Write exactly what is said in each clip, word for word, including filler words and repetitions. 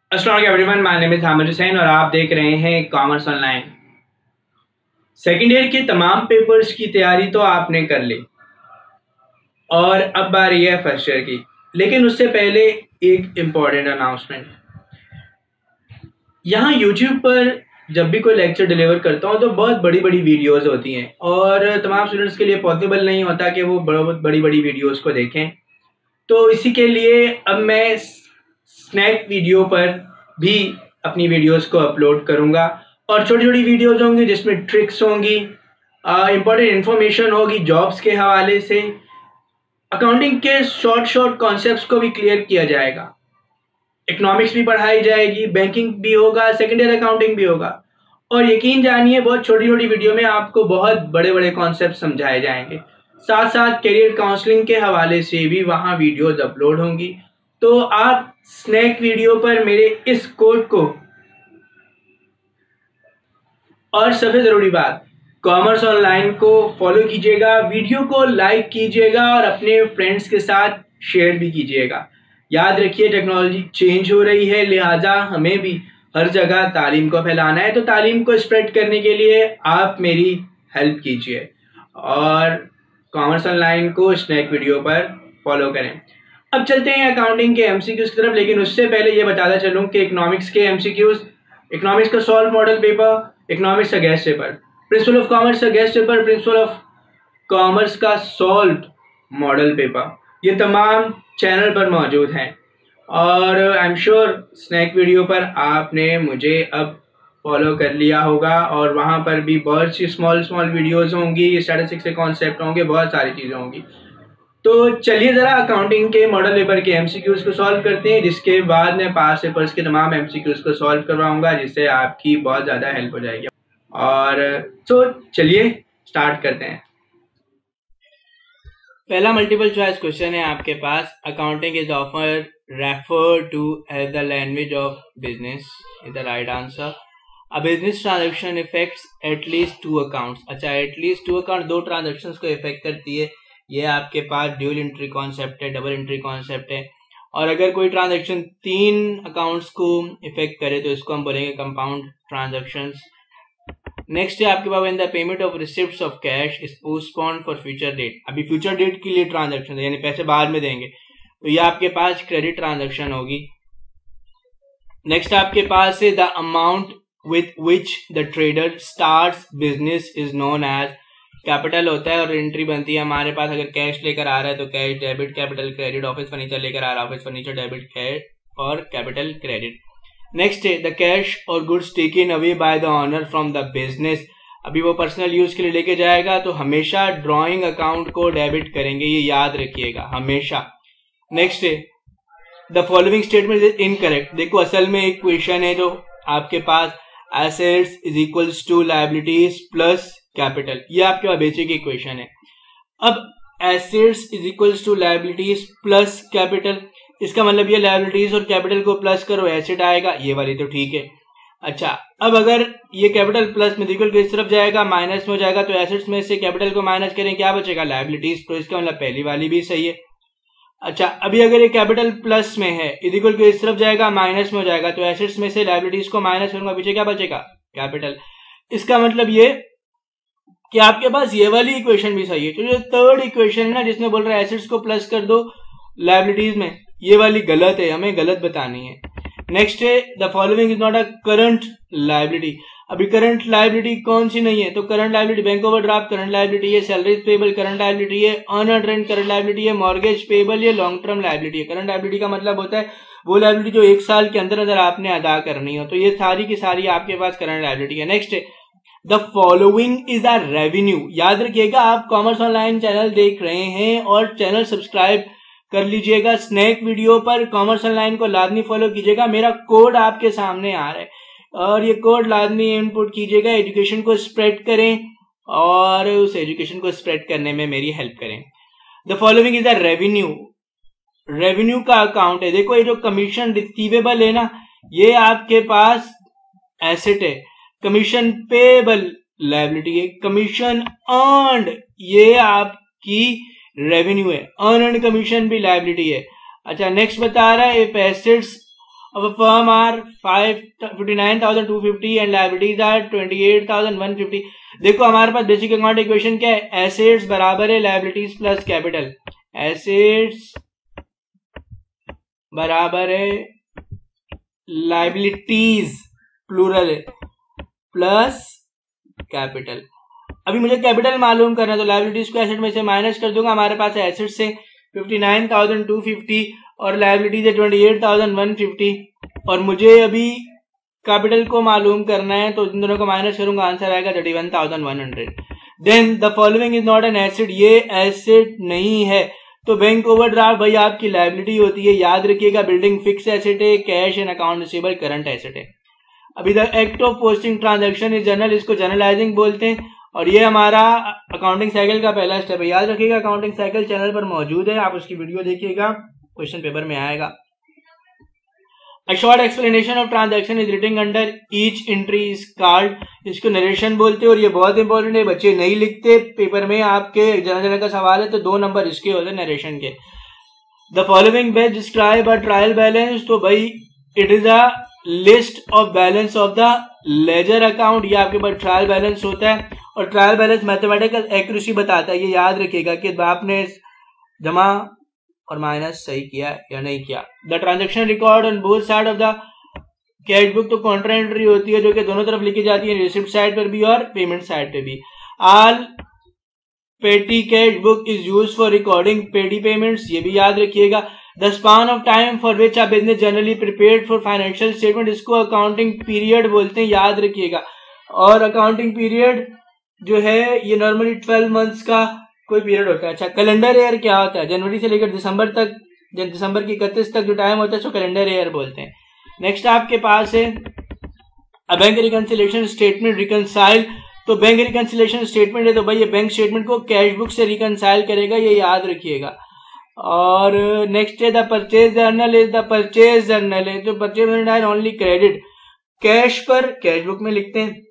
अस्सलाम वालेकुम everyone, my name is Hamid Hussain और आप देख रहे हैं कॉमर्स ऑनलाइन। सेकेंड ईयर के तमाम पेपर्स की तैयारी तो आपने कर ली और अब बारी है फर्स्ट ईयर की। लेकिन उससे पहले एक इम्पॉर्टेंट अनाउंसमेंट। यहाँ यूट्यूब पर जब भी कोई लेक्चर डिलीवर करता हूँ तो बहुत बड़ी बड़ी वीडियोस होती हैं और तमाम स्टूडेंट्स के लिए पॉसिबल नहीं होता कि वो बहुत बड़ी बड़ी वीडियोस को देखें। तो इसी के लिए अब मैं स्नैक वीडियो पर भी अपनी वीडियोस को अपलोड करूंगा और छोटी छोटी वीडियोस होंगी जिसमें ट्रिक्स होंगी, इंपॉर्टेंट इन्फॉर्मेशन होगी, जॉब्स के हवाले से अकाउंटिंग के शॉर्ट शॉर्ट कॉन्सेप्ट्स को भी क्लियर किया जाएगा। इकोनॉमिक्स भी पढ़ाई जाएगी, बैंकिंग भी होगा, सेकेंड ईयर अकाउंटिंग भी होगा और यकीन जानिए बहुत छोटी छोटी वीडियो में आपको बहुत बड़े बड़े कॉन्सेप्ट समझाए जाएंगे। साथ साथ करियर काउंसलिंग के हवाले से भी वहाँ वीडियोस अपलोड होंगी। तो आप स्नैक वीडियो पर मेरे इस कोड को, और सबसे ज़रूरी बात, कॉमर्स ऑनलाइन को फॉलो कीजिएगा, वीडियो को लाइक कीजिएगा और अपने फ्रेंड्स के साथ शेयर भी कीजिएगा। याद रखिए टेक्नोलॉजी चेंज हो रही है, लिहाजा हमें भी हर जगह तालीम को फैलाना है। तो तालीम को स्प्रेड करने के लिए आप मेरी हेल्प कीजिए और कॉमर्स ऑनलाइन को स्नैक वीडियो पर फॉलो करें। अब चलते हैं अकाउंटिंग के एमसीक्यूज की तरफ, लेकिन उससे पहले ये बताता चलूँ कि इकोनॉमिक्स के एमसीक्यूज, इकोनॉमिक्स का सॉल्व मॉडल पेपर, इकोनॉमिक्स का guess paper, principle of commerce का guess paper, principle of commerce का सॉल्व मॉडल पेपर, ये तमाम चैनल पर मौजूद हैं और I am sure snack video पर आपने मुझे अब फॉलो कर लिया होगा और वहाँ पर भी बहुत सी स्मॉल स्मॉल वीडियोस होंगी, स्टैटिस्टिक्स के कॉन्सेप्ट होंगे, बहुत सारी चीज़ें होंगी। तो चलिए ज़रा अकाउंटिंग के मॉडल पेपर के एमसीक्यूज को सॉल्व करते हैं, जिसके बाद मैं पास पेपर्स के तमाम एमसीक्यूज को सॉल्व करवाऊंगा, जिससे आपकी बहुत ज़्यादा हेल्प हो जाएगी। और तो चलिए स्टार्ट करते हैं। पहला मल्टीपल चॉइस क्वेश्चन है आपके पास। Accounting is offer refer to as the language of business is the right answer. A business transaction effects at least two accounts. अच्छा, एटलीस्ट टू अकाउंट दो ट्रांजेक्शन्स को इफेक्ट करती है। ये आपके पास ड्यूल एंट्री कॉन्सेप्ट है, डबल एंट्री कॉन्सेप्ट है। और अगर कोई ट्रांजैक्शन तीन अकाउंट्स को इफेक्ट करे तो इसको हम बोलेंगे कंपाउंड ट्रांजैक्शंस। नेक्स्ट है आपके पास, when the payment of receipts of cash is postponed for future date. अभी फ्यूचर डेट के लिए ट्रांजैक्शन यानी पैसे बाद में देंगे, तो ये आपके पास क्रेडिट ट्रांजैक्शन होगी। नेक्स्ट आपके पास है the amount with which the trader starts business is known as. Capital होता है और एंट्री बनती है हमारे पास। अगर कैश लेकर आ रहा है तो cash debit, capital credit. Office furniture लेकर आ रहा है, ऑफिस फर्नीचर डेबिट कैश और कैपिटल क्रेडिट। नेक्स्ट है द कैश और goods taken away by the owner from the business. अभी वो पर्सनल यूज के लिए लेके जाएगा तो हमेशा ड्रॉइंग अकाउंट को डेबिट करेंगे, ये याद रखिएगा हमेशा। नेक्स्ट है the following statement is incorrect. देखो असल में एक क्वेश्चन है जो आपके पास, assets is equals to liabilities plus capital, ये आपके पास बेसिक इक्वेशन है। अब assets is equals to liabilities plus capital, इसका मतलब ये लायबिलिटीज और कैपिटल को प्लस करो एसेट आएगा, ये वाली तो ठीक है। अच्छा, अब अगर ये कैपिटल प्लस में इक्वल किस तरफ जाएगा, माइनस में हो जाएगा, तो एसेट्स में से कैपिटल को माइनस करें, क्या बचेगा, लायबिलिटीज। तो इसका मतलब पहली वाली भी सही है। अच्छा, अभी अगर ये कैपिटल प्लस में है, इक्वल को इस तरफ जाएगा, माइनस में हो जाएगा, तो एसेट्स में से लायबिलिटीज को माइनस करूंगा, पीछे क्या बचेगा, कैपिटल। इसका मतलब ये कि आपके पास ये वाली इक्वेशन भी सही है। तो जो थर्ड इक्वेशन है ना, जिसमें बोल रहा है एसेट्स को प्लस कर दो लायबिलिटीज में, ये वाली गलत है, हमें गलत बतानी है। नेक्स्ट है the following is not a current liability. अभी करंट लायबिलिटी कौन सी नहीं है, तो current liability bank overdraft current liability है, सैलरीज पेबल करंट लायबिलिटी है, अर्नड रेंट करंट लायबिलिटी है, मॉर्गेज पेबल ये लॉन्ग टर्म लायबिलिटी है। करंट लायबिलिटी का मतलब होता है वो लायबिलिटी जो एक साल के अंदर अंदर आपने अदा करनी हो, तो ये सारी की सारी आपके पास करंट लायबिलिटी है। नेक्स्ट है the following is a revenue. याद रखिएगा आप कॉमर्स ऑनलाइन चैनल देख रहे हैं और चैनल सब्सक्राइब कर लीजिएगा। स्नैक वीडियो पर कॉमर्स ऑनलाइन को लाजमी फॉलो कीजिएगा। मेरा कोड आपके सामने आ रहा है और ये कोड लाजमी इनपुट कीजिएगा। एजुकेशन को स्प्रेड करें और उस एजुकेशन को स्प्रेड करने में मेरी हेल्प करें। The following is a revenue. Revenue का अकाउंट है। देखो ये जो कमीशन रिसीवेबल है ना, ये आपके पास एसेट है। कमीशन पेबल लायबिलिटी है। कमीशन अर्न्ड ये आपकी रेवेन्यू है। अर्न एंड कमीशन भी लायबिलिटी है। अच्छा, नेक्स्ट बता रहा है if assets of a firm are fifty-nine thousand two hundred fifty and liabilities are twenty-eight thousand one hundred fifty. देखो हमारे पास बेसिक अकाउंट इक्वेशन क्या है, एसेट्स बराबर है लायबिलिटीज प्लस कैपिटल, एसेट्स बराबर है लायबिलिटीज प्लूरल है प्लस कैपिटल। अभी मुझे कैपिटल मालूम करना है तो लायबिलिटीज को एसेट में से माइनस कर दूंगा, हमारे पास एसेट से fifty nine thousand two fifty और लायबिलिटीज है twenty eight thousand one fifty और मुझे अभी कैपिटल को मालूम करना है तो इन दोनों को माइनस करूंगा, आंसर आएगा thirty one thousand one hundred. Then the following is not an asset, ये एसेट नहीं है तो बैंक ओवरड्राफ्ट भाई आपकी लायबिलिटी होती है, याद रखिएगा। बिल्डिंग फिक्स एसेट है, cash and account receivable current asset है। अभी the act of posting transaction is journal, इसको जनरलाइजिंग बोलते हैं और ये हमारा अकाउंटिंग साइकिल का पहला स्टेप है। याद रखिएगा अकाउंटिंग साइकिल चैनल पर मौजूद है, आप उसकी वीडियो देखिएगा, क्वेश्चन पेपर में आएगा। A short explanation of transaction is written under each entry is called, इसको नरेशन बोलते हैं और ये बहुत इंपॉर्टेंट है, बच्चे नहीं लिखते पेपर में, आपके जनरल जनरल का सवाल है तो दो नंबर इसके होते हैं नरेशन के। The following best describe a trial balance, तो भाई it is a list of balance of the ledger account, ये आपके पास ट्रायल बैलेंस होता है और ट्रायल बैलेंस मैथमेटिकल एक्यूरेसी बताता है, ये याद रखिएगा कि आपने जमा और माइनस सही किया या नहीं किया। The transaction record on both side of the cash book, तो कॉन्ट्रा एंट्री होती है जो कि दोनों तरफ लिखी जाती है, रिसिप्ट साइड पर भी और पेमेंट साइड पे भी। All petty cash book is used for recording petty payments, ये भी याद रखिएगा। The span of time for which a business generally prepared for financial statement, इसको अकाउंटिंग पीरियड बोलते हैं, याद रखिएगा। और अकाउंटिंग पीरियड जो है ये नॉर्मली ट्वेल्व मंथ्स का कोई पीरियड होता है। अच्छा, कैलेंडर ईयर क्या होता है, जनवरी से लेकर दिसंबर तक, दिसंबर की इकतीस तक जो टाइम होता है उसको कैलेंडर ईयर बोलते हैं। नेक्स्ट आपके पास है a bank reconciliation statement reconcile, तो बैंक रिकंसिलिएशन स्टेटमेंट है तो भाई ये बैंक स्टेटमेंट को कैश बुक से रिकंसाइल करेगा, ये याद रखिएगा। और नेक्स्ट है the purchase journal is the purchase journal है तो purchase journal only credit, cash पर कैश बुक में लिखते हैं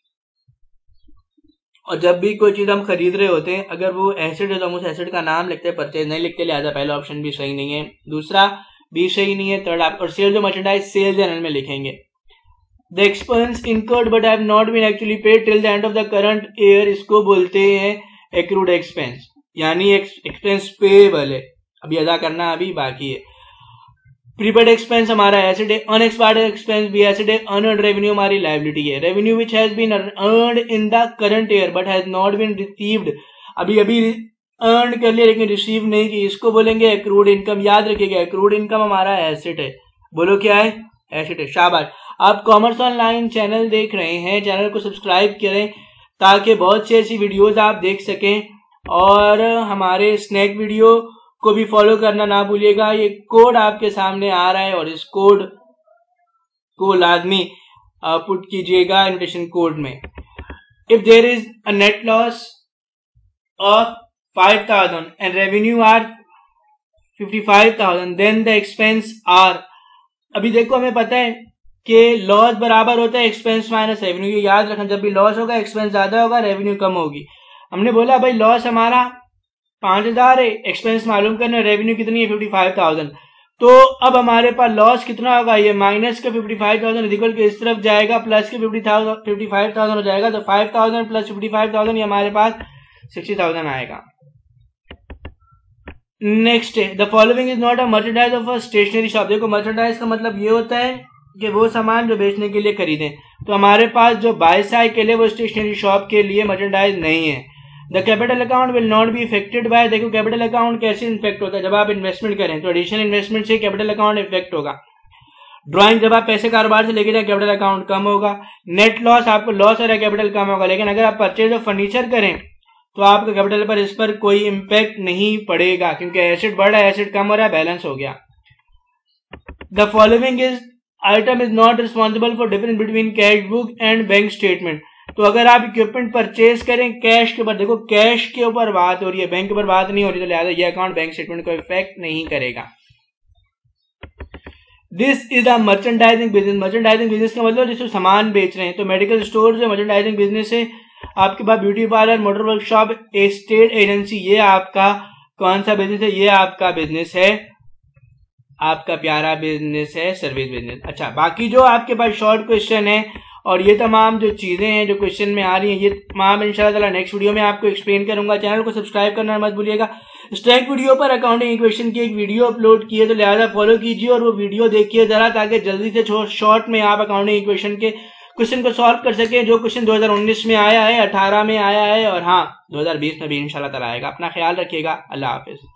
और जब भी कोई चीज हम खरीद रहे होते हैं अगर वो एसेट है तो हम उस एसेट का नाम लिखते हैं, परचेज नहीं लिखते, लिहाजा पहला ऑप्शन भी सही नहीं है, दूसरा भी सही नहीं है, थर्ड आप और सेल जो मर्चेंडाइज सेल जर्नल में लिखेंगे। The expense incurred but have not been actually paid till the end of the current year, इसको बोलते हैं एक्रूड एक्सपेंस, यानी एक्सपेंस पेएबल है, अभी अदा करना अभी बाकी है। प्रीपेड एक्सपेंस हमारा एसेट है, अनएक्सपायर्ड एक्सपेंस भी एसेट है, अनअर्न्ड रेवेन्यू हमारी लायबिलिटी है। Revenue which has been earned in the current year but has not been received, अभी अभी अर्न कर लिया लेकिन रिसीव नहीं की, इसको बोलेंगे एक्रूड इनकम। याद रखिएगा एक्रूड इनकम हमारा एसेट है, बोलो क्या है, एसेट है, शाबाश। आप कॉमर्स ऑनलाइन चैनल देख रहे हैं, चैनल को सब्सक्राइब करें ताकि बहुत सी ऐसी वीडियोज आप देख सकें और हमारे स्नैक वीडियो को भी फॉलो करना ना भूलिएगा। ये कोड आपके सामने आ रहा है और इस कोड को लाजमी पुट कीजिएगा इन्विटेशन कोड में। If there is a net loss of five thousand and revenue are fifty five thousand then the expense are, अभी देखो हमें पता है कि लॉस बराबर होता है एक्सपेंस माइनस रेवेन्यू, ये याद रखना, जब भी लॉस होगा एक्सपेंस ज्यादा होगा रेवेन्यू कम होगी। हमने बोला भाई लॉस हमारा पांच हजार है, एक्सपेंस मालूम करना, रेवेन्यू कितनी है फिफ्टी फाइव थाउजेंड, तो अब हमारे पास लॉस कितना होगा, ये माइनस के फिफ्टी फाइव थाउजेंड इक्वल के इस तरफ जाएगा, प्लस के fifty thousand fifty five thousand हो जाएगा, तो five thousand plus fifty five thousand ये हमारे पास सिक्सटी थाउजेंड आएगा। नेक्स्ट है the following is not a merchandise of a stationery shop, देखो मर्चेंडाइज का मतलब ये होता है कि वो सामान जो बेचने के लिए खरीदें, तो हमारे पास जो बाईसाइकिल है वो स्टेशनरी शॉप के लिए मर्चेंडाइज नहीं है। The capital account will not be effected by, देखो कैपिटल अकाउंट कैसे इफेक्ट होता है, जब आप इन्वेस्टमेंट करें तो एडिशनल इन्वेस्टमेंट से कैपिटल अकाउंट इफेक्ट होगा। ड्राइंग जब आप पैसे कारोबार से लेके जाए कैपिटल अकाउंट कम होगा। नेट लॉस आपको लॉस हो रहा है कैपिटल कम होगा, लेकिन अगर आप परचेज ऑफ फर्नीचर करें तो आपका कैपिटल पर इस पर कोई इम्पैक्ट नहीं पड़ेगा क्योंकि एसेट बढ़ रहा है, एसेट कम हो रहा है, बैलेंस हो गया। The following is item is not responsible for difference between cash book and bank statement, तो अगर आप इक्विपमेंट परचेज करें कैश के ऊपर, देखो कैश के ऊपर बात हो रही है, बैंक के ऊपर बात नहीं हो रही, तो लिहाजा ये अकाउंट बैंक स्टेटमेंट को इफेक्ट नहीं करेगा। This is the merchandising business, merchandising business का मतलब जिसको सामान बेच रहे हैं, तो मेडिकल स्टोर जो मर्चेंडाइजिंग बिजनेस है, आपके पास beauty parlour, motor workshop, estate agency, ये आपका कौन सा बिजनेस है, ये आपका बिजनेस है आपका प्यारा बिजनेस है सर्विस बिजनेस। अच्छा, बाकी जो आपके पास शॉर्ट क्वेश्चन है और ये तमाम जो चीजें हैं जो क्वेश्चन में आ रही हैं, ये तमाम इंशाल्लाह ताला नेक्स्ट वीडियो में आपको एक्सप्लेन करूंगा। चैनल को सब्सक्राइब करना मत भूलिएगा। स्ट्राइक वीडियो पर अकाउंटिंग इक्वेशन की एक वीडियो अपलोड की है, तो लिहाजा फॉलो कीजिए और वो वीडियो देखिए जरा, ताकि जल्दी से शॉर्ट में आप अकाउंटिंग इक्वेशन के क्वेश्चन को सॉल्व कर सके। जो क्वेश्चन दो हज़ार उन्नीस में आया है, अठारह में आया है और हाँ दो हज़ार बीस में भी इंशाल्लाह ताला आएगा। अपना ख्याल रखिएगा। अल्लाह हाफिज।